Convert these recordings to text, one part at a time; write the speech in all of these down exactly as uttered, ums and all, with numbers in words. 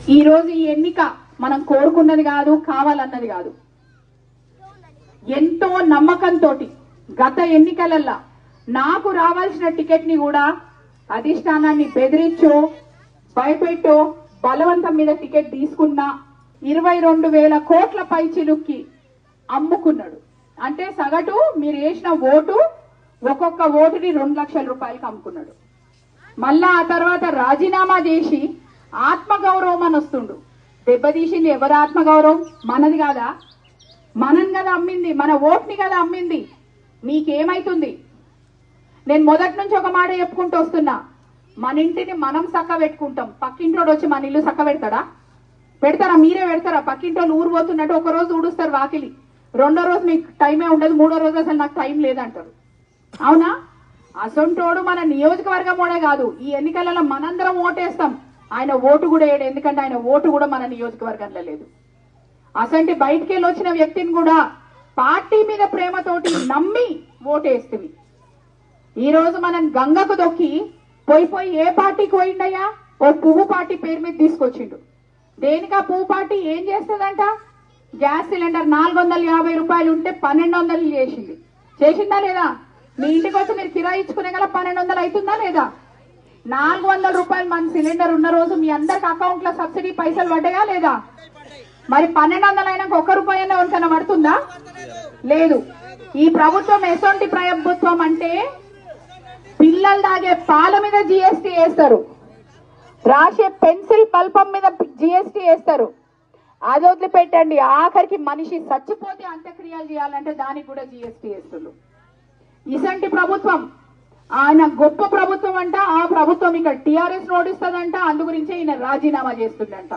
ఈ రోజు ఈ ఎన్నిక మనం కోరుకున్నది కాదు, కావాలన్నది కాదు. ఎంతో నమ్మకంతో గత ఎన్నికలల్లా నాకు రావాల్సిన టికెట్ ని కూడా అధిష్టానాన్ని బెదిరించో భయపెట్టో బలవంతం మీద టికెట్ తీసుకున్నా ఇరవై రెండు వేల కోట్ల పై చిలుక్కి అమ్ముకున్నాడు. అంటే సగటు మీరు వేసిన ఓటు ఒక్కొక్క ఓటుని రెండు లక్షల రూపాయలకి అమ్ముకున్నాడు. మళ్ళా ఆ తర్వాత రాజీనామా చేసి ఆత్మగౌరవం అని వస్తుండు. దెబ్బతీసింది ఎవరి ఆత్మగౌరవం? మనది కాదా? మనం కదా అమ్మింది, మన ఓట్ని కదా అమ్మింది. మీకేమైతుంది? నేను మొదటి నుంచి ఒక మాట చెప్పుకుంటూ వస్తున్నా, మన ఇంటిని మనం చక్క పెట్టుకుంటాం, పక్కింటోడు వచ్చి మన ఇల్లు చక్క పెడతాడా? పెడతారా? మీరే పెడతారా? పక్కింటోళ్ళు ఊరు పోతున్నట్టు ఒక రోజు ఊడుస్తారు వాకిలి, రెండో రోజు మీకు టైమే ఉండదు, మూడో రోజు అసలు నాకు టైం లేదంటారు. అవునా? అసొంటోడు మన నియోజకవర్గం కూడా కాదు, ఈ ఎన్నికలలో మనందరం ఓటేస్తాం, ఆయన ఓటు కూడా వేయడు. ఎందుకంటే ఆయన ఓటు కూడా మన నియోజకవర్గంలో లేదు. అసంటి బయటికి వెళ్ళి వచ్చిన వ్యక్తిని కూడా పార్టీ మీద ప్రేమతోటి నమ్మి ఓటేస్తుంది. ఈ రోజు మనం గంగకు దొక్కి పోయి పోయి ఏ పార్టీకి పోయిండయ్యా? ఓ పువ్వు పార్టీ పేరు మీద తీసుకొచ్చిండు. దేనికా పువ్వు పార్టీ? ఏం చేస్తుందంట? గ్యాస్ సిలిండర్ నాలుగు వందల యాభై రూపాయలు ఉంటే పన్నెండు వందలు చేసింది. చేసిందా లేదా? మీ ఇంటికి వచ్చి మీరు కిరాయి ఇచ్చుకునే గల పన్నెండు వందలు అవుతుందా లేదా? నాలుగు వందల రూపాయలు మన సిలిండర్ ఉన్న రోజు మీ అందరికి అకౌంట్ లో సబ్సిడీ పైసలు పడ్డాయా లేదా? మరి పన్నెండు వందలు అయినాక ఒక్క రూపాయి ఎవరికైనా పడుతుందా? లేదు. ఈ ప్రభుత్వం ఎసొంటి ప్రభుత్వం అంటే పిల్లలు తాగే పాల మీద జిఎస్టీ వేస్తారు, రాసే పెన్సిల్ పల్పం మీద జిఎస్టీ వేస్తారు. అది వదిలిపెట్టండి, ఆఖరికి మనిషి చచ్చిపోతే అంత్యక్రియలు చేయాలంటే దానికి కూడా జిఎస్టీ వేస్తున్నారు. ఇసంటి ప్రభుత్వం ఆయన గొప్ప ప్రభుత్వం అంట. ఆ ప్రభుత్వం ఇక్కడ టిఆర్ఎస్ నోటిస్తుందంట. అందు గురించే ఈయన రాజీనామా చేస్తుందంట.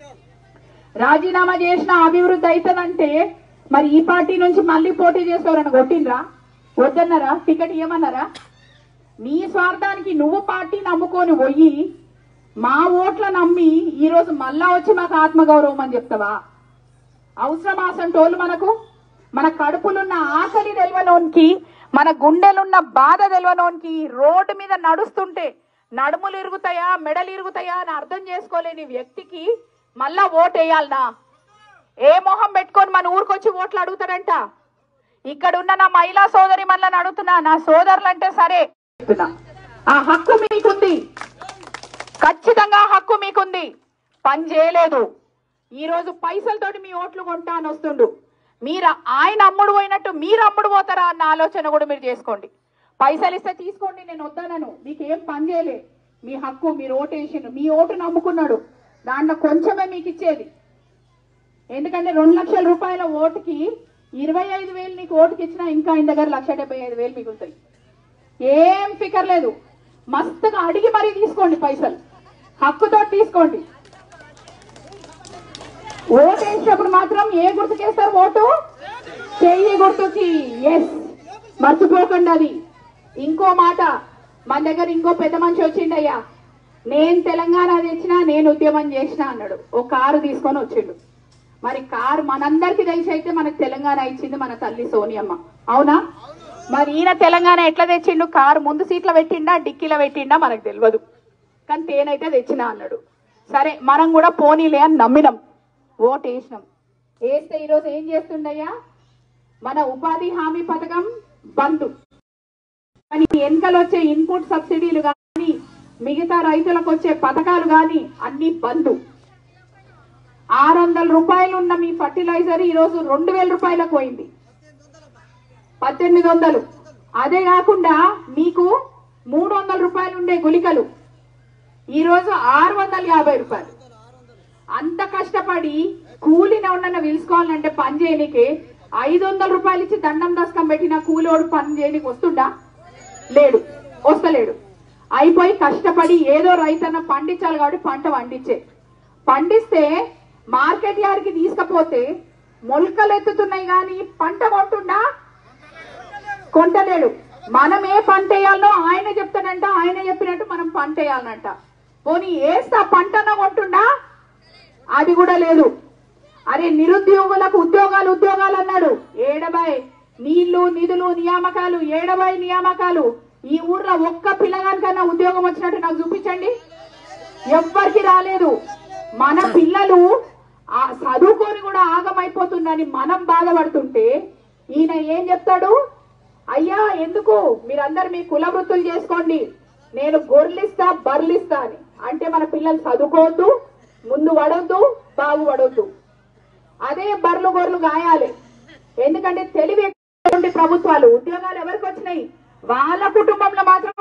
రాజీనామా చేసిన అభివృద్ధి అవుతుందంటే మరి ఈ పార్టీ నుంచి మళ్ళీ పోటీ చేస్తారని కొట్టినరా? వద్దన్నారా? టికెట్ ఇవ్వమన్నారా? నీ స్వార్థానికి నువ్వు పార్టీ నమ్ముకొని పోయి మా ఓట్ల నమ్మి ఈ రోజు మళ్ళా వచ్చి మాకు ఆత్మగౌరవం అని చెప్తావా? అవసరం అసంటోళ్ళు మనకు? మన కడుపులున్న ఆకలి తెలవనోనికి, మన గుండెలున్న బాధ తెలవనోనికి రోడ్డు మీద నడుస్తుంటే నడుములు ఇరుగుతాయా మెడలు ఇరుగుతాయా అని అర్థం చేసుకోలేని వ్యక్తికి మళ్ళా ఓటు వేయాలనా? ఏ మొహం పెట్టుకొని మన ఊరికొచ్చి ఓట్లు అడుగుతాడంట? ఇక్కడ ఉన్న నా మహిళా సోదరి మళ్ళీ అడుగుతున్నా, నా సోదరులంటే సరే, ఆ హక్కు మీకుంది, ఖచ్చితంగా హక్కు మీకుంది. పని చేయలేదు, ఈ రోజు పైసలతోటి మీ ఓట్లు కొంటా అని వస్తుండు. మీరు ఆయన అమ్ముడు పోయినట్టు మీరు అమ్ముడు పోతారా అన్న ఆలోచన కూడా మీరు చేసుకోండి. పైసలు ఇస్తే తీసుకోండి, నేను వద్దానను. మీకు ఏం పని చేయలే, మీ హక్కు, మీరు ఓటు వేసిండు, మీ ఓటు నమ్ముకున్నాడు, దాంట్లో కొంచెమే మీకు ఇచ్చేది. ఎందుకంటే రెండు లక్షల రూపాయల ఓటుకి ఇరవై ఐదు వేలు నీకు ఓటుకి ఇచ్చినా ఇంకా ఆయన దగ్గర లక్ష డెబ్బై ఐదు వేలు మిగులుతాయి. ఏం ఫికర్ లేదు, మస్తుగా అడిగి మరీ తీసుకోండి పైసలు, హక్కుతో తీసుకోండి. ఓటు వేసినప్పుడు మాత్రం ఏ గుర్తుకేస్తారు? ఓటు చెయ్యి గుర్తుకి. ఎస్, మర్చిపోకండి అది. ఇంకో మాట, మన దగ్గర ఇంకో పెద్ద మనిషి వచ్చిండయ్యా, నేను తెలంగాణ తెచ్చినా నేను ఉద్యమం చేసినా అన్నాడు. ఓ కారు తీసుకొని వచ్చిండు. మరి కారు మనందరికి తెలిసి అయితే మనకు తెలంగాణ ఇచ్చింది మన తల్లి సోనియమ్మ, అవునా? మరి ఈయన తెలంగాణ ఎట్లా తెచ్చిండు? కారు ముందు సీట్లో పెట్టిండా డిక్కీలో పెట్టిండా మనకు తెలియదు, కానీ తేనైతే తెచ్చినా అన్నాడు. సరే, మనం కూడా పోనీలే అని నమ్మినాం, ఓటు వేసినాం. వేస్తే ఈరోజు ఏం చేస్తుండయ్యా? మన ఉపాధి హామీ పథకం బంద్, కానీ వెనకలు వచ్చే ఇన్పుట్ సబ్సిడీలు కానీ మిగతా రైతులకు వచ్చే పథకాలు కానీ అన్ని బంద్. ఆరు వందల రూపాయలు ఉన్న మీ ఫర్టిలైజర్ ఈరోజు రెండు వేల రూపాయలకు పోయింది, పద్దెనిమిది వందలు. అదే కాకుండా మీకు మూడు వందల రూపాయలు ఉండే గుళికలు ఈరోజు ఆరు వందల యాభై రూపాయలు. అంత కష్టపడి కూలిని ఉన్న పిలుచుకోవాలంటే పని చేయనికి ఐదు వందల రూపాయలు ఇచ్చి దండం దస్కం పెట్టిన కూలోడు పని చేయనికి వస్తుండా? లేడు, వస్తలేడు. అయిపోయి కష్టపడి ఏదో రైతన్న పండించాలి కాబట్టి పంట పండించే పండిస్తే మార్కెట్ యార్డ్కి తీసుకపోతే మొలకలు ఎత్తుతున్నాయి కానీ పంట కొంటుండా? కొంటలేడు. మనం ఏ పంట వేయాలనో ఆయన చెప్తాడంట, ఆయన చెప్పినట్టు మనం పంట వేయాలనంట. పోనీ వేస్తా పంటన కొంటుండా? అది కూడా లేదు. అరే నిరుద్యోగులకు ఉద్యోగాలు ఉద్యోగాలు అన్నాడు, ఏడబాయ్ నీళ్లు నిధులు నియామకాలు, ఏడబాయ్ నియామకాలు. ఈ ఊర్లో ఒక్క పిల్లగానికన్నా ఉద్యోగం వచ్చినట్టు నాకు చూపించండి. ఎవ్వరికి రాలేదు. మన పిల్లలు ఆ చదువుకొని కూడా ఆగమైపోతుందని మనం బాధపడుతుంటే ఈయన ఏం చెప్తాడు? అయ్యా ఎందుకు మీరందరు మీ కుల వృత్తులు చేసుకోండి, నేను గొర్రెలిస్తా బర్లిస్తా అని. అంటే మన పిల్లలు చదువుకోవద్దు, ముందు పడొద్దు, బాగుపడొద్దు. అదే బర్లు గొర్రెలు గాయాలి. ఎందుకంటే తెలివి ప్రభుత్వాలు ఉద్యోగాలు ఎవరికి వచ్చినాయి? వాళ్ళ కుటుంబంలో మాత్రం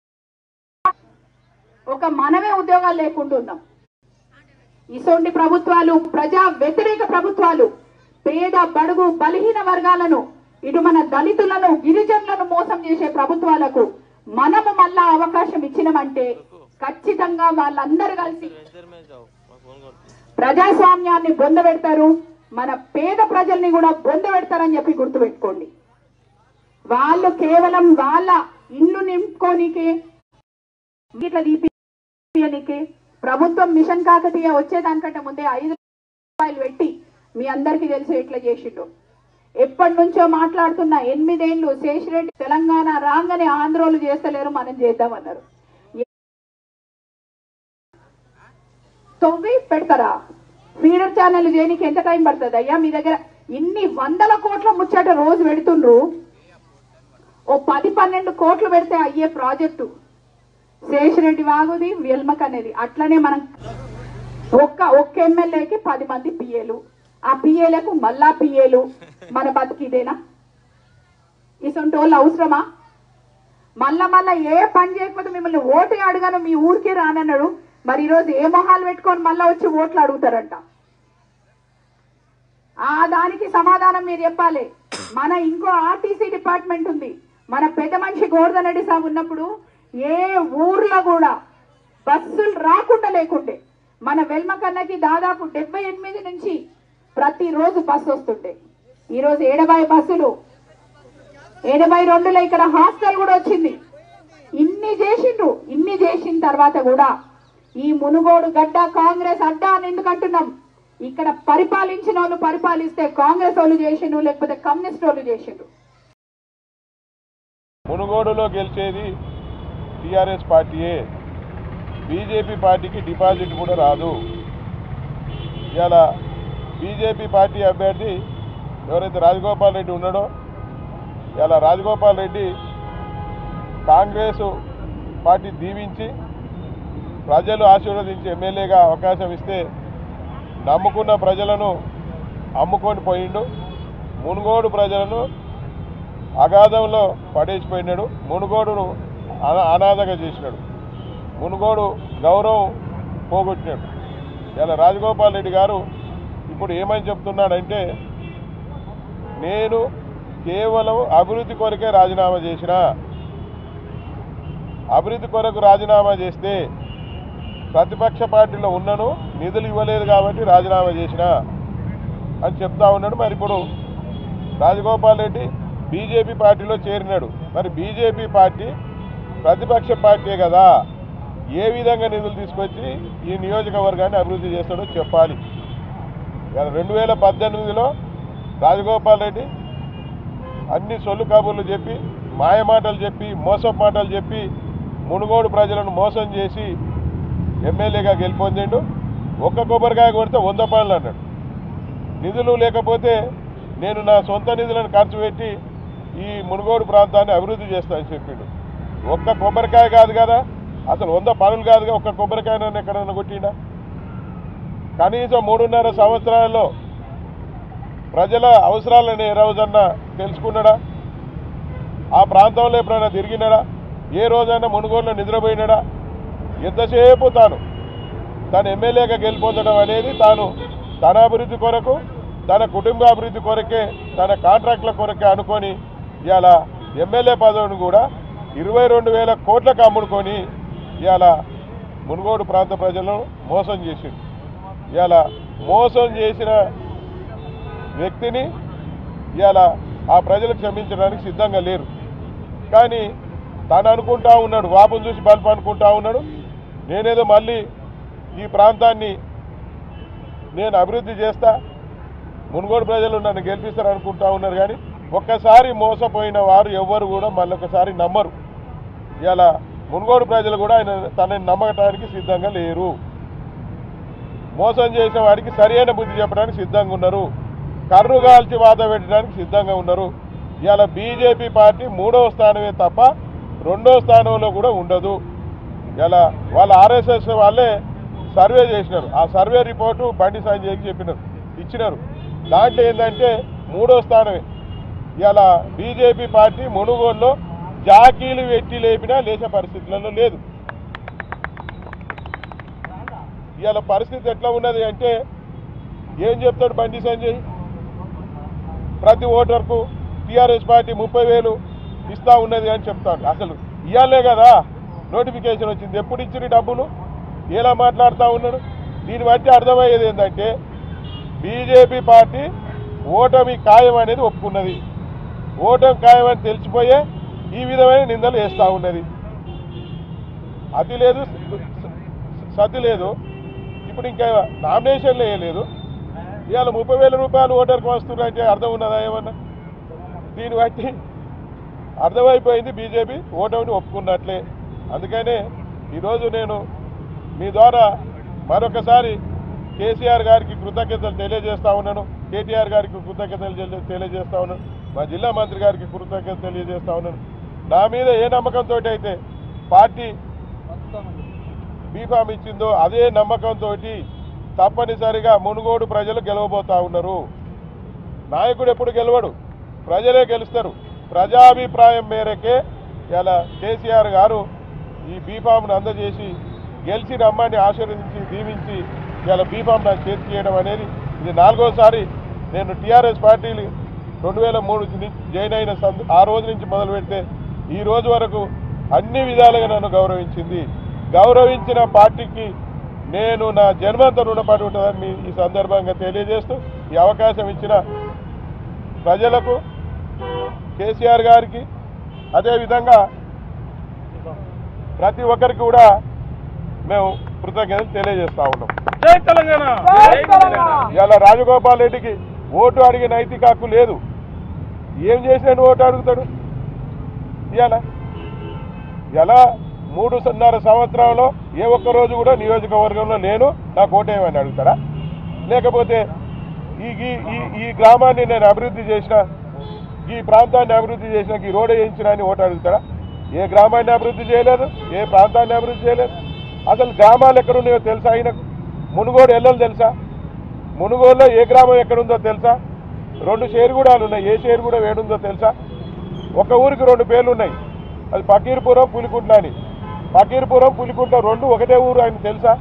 ఒక మనమే ఉద్యోగాలు లేకుంటున్నాం. ఇసోంటి ప్రభుత్వాలు, ప్రజా వ్యతిరేక ప్రభుత్వాలు పేద బడుగు బలహీన వర్గాలను, ఇటు మన దళితులను గిరిజనులను మోసం చేసే ప్రభుత్వాలకు మనము మళ్ళా అవకాశం ఇచ్చినమంటే ఖచ్చితంగా వాళ్ళందరూ కలిసి ప్రజాస్వామ్యాన్ని బొందబెడతారు, మన పేద ప్రజల్ని కూడా బొందబెడతారని చెప్పి గుర్తుపెట్టుకోండి. వాళ్ళు కేవలం వాళ్ళ ఇల్లు నింపుకోనికే, ఇట్లా దీపికే ప్రభుత్వం మిషన్ కాకతీయ వచ్చేదానికంటే ముందే ఐదు రూపాయలు పెట్టి మీ అందరికీ తెలిసి ఎట్లా చేసిండు. ఎప్పటి నుంచో మాట్లాడుతున్నా ఎనిమిదేళ్లు శేషిరెడ్డి తెలంగాణ రాగానే ఆంధ్రోలు చేస్తలేరు, మనం చేద్దామన్నారు. తొవ్వి పెడతారా? ఫీడర్ ఛానల్ చేయడానికి ఎంత టైం పడుతుంది అయ్యా? మీ దగ్గర ఇన్ని వందల కోట్ల ముచ్చట రోజు పెడుతుండ్రు. ఓ పది పన్నెండు కోట్లు పెడితే అయ్యే ప్రాజెక్టు శేషిరెడ్డి వాగుది వెల్మక్ అనేది. అట్లనే మనం ఒక్క ఒక్క ఎమ్మెల్యేకి పది మంది పిఏలు, ఆ పిఏలకు మళ్ళా పిఏలు. మన బతికిదేనా? ఇసొంటి వాళ్ళు అవసరమా? మళ్ళా మళ్ళా ఏ పని చేయకపోతే మిమ్మల్ని ఓటు అడగాను, మీ ఊరికే రానన్నాడు. మరి ఈరోజు ఏ మొహాలు పెట్టుకొని మళ్ళా వచ్చి ఓట్లు అడుగుతారంట. ఆ దానికి సమాధానం మీరు చెప్పాలి. మన ఇంకో ఆర్టీసీ డిపార్ట్మెంట్ ఉంది. మన పెద్ద మనిషి గోవర్ధన్ రెడ్డి సాబ్ ఉన్నప్పుడు ఏ ఊర్లో కూడా బస్సులు రాకుండా లేకుండే. మన వెల్మకన్నకి దాదాపు డెబ్బై ఎనిమిది నుంచి ప్రతిరోజు బస్సు వస్తుండే. ఈరోజు ఏడబై బస్సులు, ఎనభై రెండులో ఇక్కడ హాస్టల్ కూడా వచ్చింది. ఇన్ని చేసిండ్రు. ఇన్ని చేసిన తర్వాత కూడా ఈ మునుగోడు గడ్డ కాంగ్రెస్ అడ్డా అని ఎందుకు అంటున్నాం? ఇక్కడ పరిపాలించిన వాళ్ళు పరిపాలిస్తే కాంగ్రెస్ వాళ్ళు చేసిండ్రు, లేకపోతే కమ్యూనిస్ట్ వాళ్ళు చేసిండ్రు. మునుగోడులో గెలిచేది టీఆర్ఎస్ పార్టీయే. బీజేపీ పార్టీకి డిపాజిట్ కూడా రాదు. ఇలా బీజేపీ పార్టీ అభ్యర్థి ఎవరైతే రాజగోపాల్ రెడ్డి ఉన్నాడో, ఇలా రాజగోపాల్ రెడ్డి కాంగ్రెస్ పార్టీ దీవించి ప్రజలు ఆశీర్వదించి ఎమ్మెల్యేగా అవకాశం ఇస్తే నమ్ముకున్న ప్రజలను అమ్ముకొని పోయిండు. మునుగోడు ప్రజలను అగాధంలో పడేసిపోయినాడు. మునుగోడును అనాథగా చేసినాడు. మునుగోడు గౌరవం పోగొట్టినాడు. ఇలా రాజగోపాల్ రెడ్డి గారు ఇప్పుడు ఏమని చెప్తున్నాడంటే, నేను కేవలం అభివృద్ధి కొరకే రాజీనామా చేసిన, అభివృద్ధి కొరకు రాజీనామా చేస్తే ప్రతిపక్ష పార్టీలో ఉన్నను, నిధులు ఇవ్వలేదు కాబట్టి రాజీనామా చేసిన అని చెప్తా ఉన్నాడు. మరి ఇప్పుడు రాజగోపాల్ రెడ్డి బీజేపీ పార్టీలో చేరినాడు. మరి బీజేపీ పార్టీ ప్రతిపక్ష పార్టీ కదా, ఏ విధంగా నిధులు తీసుకొచ్చి ఈ నియోజకవర్గాన్ని అభివృద్ధి చేస్తాడో చెప్పాలి. రెండు వేల పద్దెనిమిదిలో రాజగోపాల్ రెడ్డి అన్ని సొల్లు కబుర్లు చెప్పి, మాయమాటలు చెప్పి, మోసపు మాటలు చెప్పి మునుగోడు ప్రజలను మోసం చేసి ఎమ్మెల్యేగా గెలిపొందిండు. ఒక్క కొబ్బరికాయ కొడితే వంద పనులు అన్నాడు. నిధులు లేకపోతే నేను నా సొంత నిధులను ఖర్చు పెట్టి ఈ మునుగోడు ప్రాంతాన్ని అభివృద్ధి చేస్తానని చెప్పిండు. ఒక్క కొబ్బరికాయ కాదు కదా, అసలు వంద పనులు కాదుగా, ఒక్క కొబ్బరికాయ నన్ను ఎక్కడన్నా కొట్టిండా? కనీసం మూడున్నర సంవత్సరాల్లో ప్రజల అవసరాలను ఏ రోజన్నా తెలుసుకున్నాడా? ఆ ప్రాంతంలో ఎప్పుడైనా తిరిగినాడా? ఏ రోజైనా మునుగోడులో నిద్రపోయినాడా? ఎంతసేపు తాను తను ఎమ్మెల్యేగా గెలిపొందడం అనేది తాను తన అభివృద్ధి కొరకు, తన కుటుంబ అభివృద్ధి కొరకే, తన కాంట్రాక్టుల కొరకే అనుకొని ఇవాళ ఎమ్మెల్యే పదవిని కూడా ఇరవై రెండు వేల కోట్లకు అమ్ముడుకొని ఇవాళ మునుగోడు ప్రాంత ప్రజలను మోసం చేసింది. ఇవాళ మోసం చేసిన వ్యక్తిని ఇవాళ ఆ ప్రజలు క్షమించడానికి సిద్ధంగా లేరు. కానీ తను అనుకుంటా ఉన్నాడు, వాపును చూసి బల్బు అనుకుంటా ఉన్నాడు, నేనేదో మళ్ళీ ఈ ప్రాంతాన్ని నేను అభివృద్ధి చేస్తా, మునుగోడు ప్రజలు నన్ను గెలిపిస్తారు అనుకుంటా ఉన్నారు. కానీ ఒక్కసారి మోసపోయిన వారు ఎవ్వరు కూడా మళ్ళొకసారి నమ్మరు. ఇలా మునుగోడు ప్రజలు కూడా ఆయన తనని నమ్మటానికి సిద్ధంగా లేరు. మోసం చేసిన వాడికి సరైన బుద్ధి చెప్పడానికి సిద్ధంగా ఉన్నారు, కర్రు కాల్చి వాత పెట్టడానికి సిద్ధంగా ఉన్నారు. ఇవాళ బీజేపీ పార్టీ మూడవ స్థానమే తప్ప రెండో స్థానంలో కూడా ఉండదు. ఇలా వాళ్ళ ఆర్ఎస్ఎస్ వాళ్ళే సర్వే చేసినారు, ఆ సర్వే రిపోర్టు బండి సంజయ్కి చెప్పినారు, ఇచ్చినారు. దాంట్లో ఏంటంటే మూడో స్థానమే. ఇలా బీజేపీ పార్టీ మునుగోడులో జాకీలు వెట్టి లేపినా లేచే పరిస్థితులలో లేదు. ఇవాళ పరిస్థితి ఎట్లా ఉన్నది అంటే ఏం చెప్తాడు బండి సంజయ్? ప్రతి ఓటర్కు టీఆర్ఎస్ పార్టీ ముప్పై వేలు ఇస్తా ఉన్నది అని చెప్తాడు. అసలు ఇవాళే కదా నోటిఫికేషన్ వచ్చింది, ఎప్పుడు ఇచ్చిన డబ్బులు ఎలా మాట్లాడుతూ ఉన్నాడు? దీన్ని బట్టి అర్థమయ్యేది ఏంటంటే బీజేపీ పార్టీ ఓటమి ఖాయం అనేది ఒప్పుకున్నది, ఓటమి ఖాయం అని తెలిసిపోయే ఈ విధమైన నిందలు వేస్తూ ఉన్నది. అతి లేదు సతి లేదు, ఇప్పుడు ఇంకా నామినేషన్లు వేయలేదు, ఇవాళ ముప్పై వేల రూపాయలు ఓటర్కి వస్తున్నాయంటే అర్థం ఉన్నదా ఏమన్నా? దీన్ని బట్టి అర్థమైపోయింది బీజేపీ ఓటమిని ఒప్పుకున్నట్లే. అందుకనే ఈరోజు నేను మీ ద్వారా మరొకసారి కేసీఆర్ గారికి కృతజ్ఞతలు తెలియజేస్తా ఉన్నాను, కేటీఆర్ గారికి కృతజ్ఞతలు తెలియజేస్తా ఉన్నాను, మా జిల్లా మంత్రి గారికి కృతజ్ఞతలు తెలియజేస్తా ఉన్నాను. నా మీద ఏ నమ్మకంతో అయితే పార్టీ బీఫామ్ ఇచ్చిందో అదే నమ్మకంతో తప్పనిసరిగా మునుగోడు ప్రజలు గెలవబోతా ఉన్నారు. నాయకుడు ఎప్పుడు గెలవడు, ప్రజలే గెలుస్తారు. ప్రజాభిప్రాయం మేరకే ఇలా కేసీఆర్ గారు ఈ బీఫామ్ను అందజేసి గెలిచి రమ్మని ఆశీర్వదించి దీవించి ఇలా బీఫామ్ నాకు చేతి చేయడం అనేది ఇది నాలుగోసారి. నేను టీఆర్ఎస్ పార్టీలు రెండు వేల మూడు జాయిన్ అయిన ఆ రోజు నుంచి మొదలు పెడితే ఈ రోజు వరకు అన్ని విధాలుగా నన్ను గౌరవించింది. గౌరవించిన పార్టీకి నేను నా జన్మంత రుణపడి ఉంటుందని ఈ సందర్భంగా తెలియజేస్తూ ఈ అవకాశం ఇచ్చిన ప్రజలకు, కేసీఆర్ గారికి, అదేవిధంగా ప్రతి ఒక్కరికి కూడా మేము కృతజ్ఞతలు తెలియజేస్తా ఉన్నాం. జై తెలంగాణ. ఇలా రాజగోపాల్ రెడ్డికి ఓటు అడిగే నైతిక హక్కు లేదు. ఏం చేసినా ఓటు అడుగుతాడు? ఇవాళ ఇలా మూడున్నర సంవత్సరంలో ఏ ఒక్క రోజు కూడా నియోజకవర్గంలో నేను నాకు ఓటేయమని అడుగుతారా? లేకపోతే ఈ ఈ ఈ గ్రామాన్ని నేను అభివృద్ధి చేసిన, ఈ ప్రాంతాన్ని అభివృద్ధి చేసిన, ఈ రోడ్ వేయించిన అని ఓటు అడుగుతారా? ఏ గ్రామాన్ని అభివృద్ధి చేయలేదు, ఏ ప్రాంతాన్ని అభివృద్ధి చేయలేదు. అసలు గ్రామాలు ఎక్కడున్నాయో తెలుసా? ఆయనకు మునుగోడు ఎల్లలు తెలుసా? మునుగోడులో ఏ గ్రామం ఎక్కడుందో తెలుసా? రెండు షేరుగూడాలు ఉన్నాయి, ఏ షేరుగూడ ఏడుందో తెలుసా? ఒక ఊరికి రెండు పేర్లు ఉన్నాయి, అది ఫకీర్పురం, పులికుంట్ల అని. ఫకీర్పురం, పులికుంట్ల రెండు ఒకటే ఊరు ఆయన తెలుసా?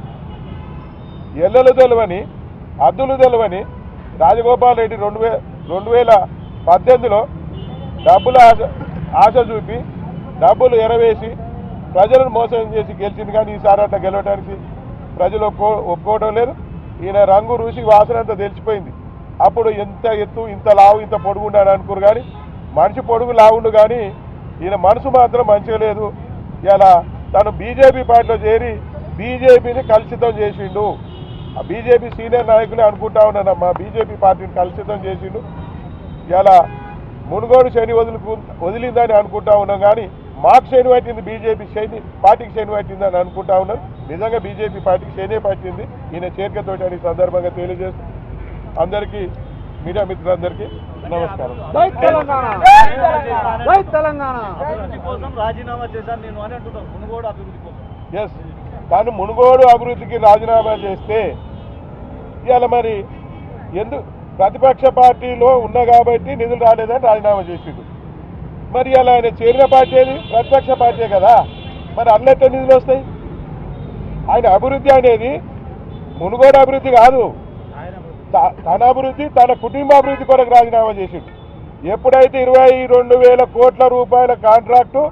ఎల్లలు తెలవని, అద్దులు తెలవని రాజగోపాల్ రెడ్డి రెండు వే రెండు వేల పద్దెనిమిదిలో డబ్బుల ఆశ ఆశ చూపి డబ్బులు ఎరవేసి ప్రజలను మోసం చేసి గెలిచింది. కానీ ఈసారి అట్లా గెలవడానికి ప్రజలు ఒప్పుకో ఒప్పుకోవడం లేదు. ఈయన రంగు రుచి వాసన అంతా తెలిసిపోయింది. అప్పుడు ఎంత ఎత్తు, ఇంత లావు, ఇంత పొడుగు ఉండాలని అనుకోరు, కానీ మనిషి పొడుగు లావుండు, కానీ ఈయన మనసు మాత్రం మంచిగా లేదు. ఇలా తను బీజేపీ పార్టీలో చేరి బీజేపీని కలుషితం చేసిండు. ఆ బీజేపీ సీనియర్ నాయకులే అనుకుంటా ఉన్నాను, మా బీజేపీ పార్టీని కలుషితం చేసిండు. ఇలా మునుగోడు శని వదులుకు వదిలిందని అనుకుంటా ఉన్నాం, కానీ మాకు శని పట్టింది, బీజేపీ శని పార్టీకి శని పట్టిందని అనుకుంటా ఉన్నాను. నిజంగా బీజేపీ పార్టీకి శనే పట్టింది ఈయన చేరికతోటి అని సందర్భంగా తెలియజేస్తూ అందరికీ, మీడియా మిత్రులందరికీ నమస్కారం. జై తెలంగాణ. జై తెలంగాణ. అభివృద్ధి కోసం రాజీనామా చేశాను నేను అని అంటున్నాను, మునుగోడు అభివృద్ధి కోసం. ఎస్, కానీ మునుగోడు అభివృద్ధికి రాజీనామా చేస్తే ఇవాళ మరి ఎందుకు ప్రతిపక్ష పార్టీలో ఉన్నా కాబట్టి నిధులు రాలేదని రాజీనామా చేసిండు. మరి అలా ఆయన చేరిన పార్టీ ఏది? ప్రతిపక్ష పార్టీ కదా. మరి అన్నట్టు నిధులు వస్తాయి? ఆయన అభివృద్ధి అనేది మునుగోడు అభివృద్ధి కాదు, తన అభివృద్ధి, తన కుటుంబ అభివృద్ధి కొరకు రాజీనామా చేసిండు. ఎప్పుడైతే ఇరవై రెండు వేల కోట్ల రూపాయల కాంట్రాక్టు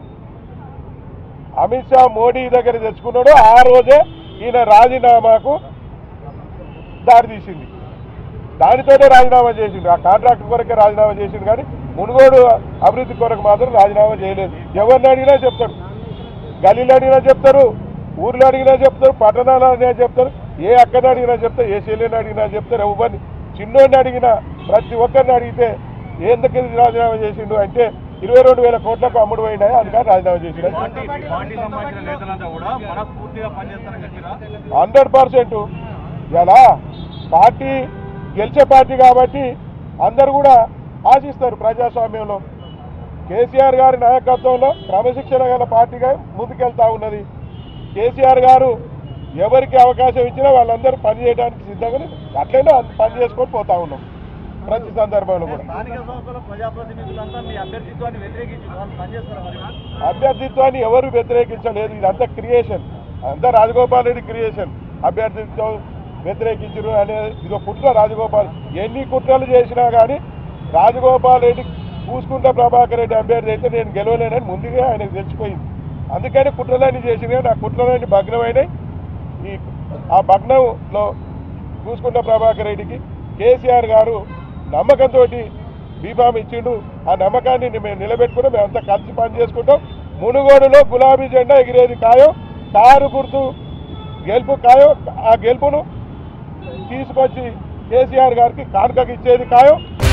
అమిత్ షా మోడీ దగ్గర తెచ్చుకున్నాడో ఆ రోజే ఈయన రాజీనామాకు దారి తీసింది. దానితోనే రాజీనామా చేసిండు, ఆ కాంట్రాక్ట్ కొరకే రాజీనామా చేసిండు. కానీ మునుగోడు అభివృద్ధి కొరకు మాత్రం రాజీనామా చేయలేదు. ఎవరిని అడిగినా చెప్తాడు, గలీలు అడిగినా చెప్తారు, ఊర్లో అడిగినా చెప్తారు, పట్టణాలు అడిగినా చెప్తారు, ఏ అక్కని అడిగినా చెప్తారు, ఏ చెల్లెని అడిగినా చెప్తారు. ఎవరిని చిన్నోడిని అడిగినా ప్రతి ఒక్కరిని అడిగితే ఎందుకు రాజీనామా చేసిండు అంటే ఇరవై రెండు వేల కోట్లకు అమ్ముడు పోయినాయి, అందుకని రాజీనామా చేసిండు. హండ్రెడ్ పర్సెంట్ ఇలా పార్టీ గెలిచే పార్టీ కాబట్టి అందరూ కూడా ఆశిస్తారు ప్రజాస్వామ్యంలో. కేసీఆర్ గారి నాయకత్వంలో క్రమశిక్షణ గల పార్టీగా ముందుకెళ్తా ఉన్నది. కేసీఆర్ గారు ఎవరికి అవకాశం ఇచ్చినా వాళ్ళందరూ పని చేయడానికి సిద్ధంగా అట్లనే పని చేసుకొని పోతా ఉన్నాం ప్రతి సందర్భంలో కూడా. స్థానిక సంస్థల ప్రజాప్రతినిధులంతా మీ అభ్యర్థిత్వాన్ని వ్యతిరేకించి వాళ్ళు పనిచేస్తారా మరి? అభ్యర్థిత్వాన్ని ఎవరు వ్యతిరేకించలేదు. ఇదంతా క్రియేషన్, అంతా రాజగోపాల్ రెడ్డి క్రియేషన్. అభ్యర్థిత్వం వ్యతిరేకించరు అనేది ఇదో కుట్ర రాజగోపాల్. ఎన్ని కుట్రలు చేసినా కానీ రాజగోపాల్ రెడ్డి పూసుకుంట ప్రభాకర్ రెడ్డి అభ్యర్థి అయితే నేను గెలవలేనని ముందుగా ఆయనకు తెచ్చిపోయింది. అందుకని కుట్రలన్నీ చేసినా నా కుట్రలన్నీ భగ్నమైనాయి. ఈ ఆ భగ్నంలో పూసుకుంట ప్రభాకర్ రెడ్డికి కేసీఆర్ గారు నమ్మకంతో బీఫామ్ ఇచ్చిండు. ఆ నమ్మకాన్ని మేము నిలబెట్టుకున్నాం. మేమంతా కలిసి పని చేసుకుంటాం. మునుగోడులో గులాబీ జెండా ఎగిరేది ఖాయం. కారు గుర్తు గెలుపు ఖాయం. ఆ గెలుపును తీసుకొచ్చి కేసీఆర్ గారికి కానుకకి ఇచ్చేది ఖాయం.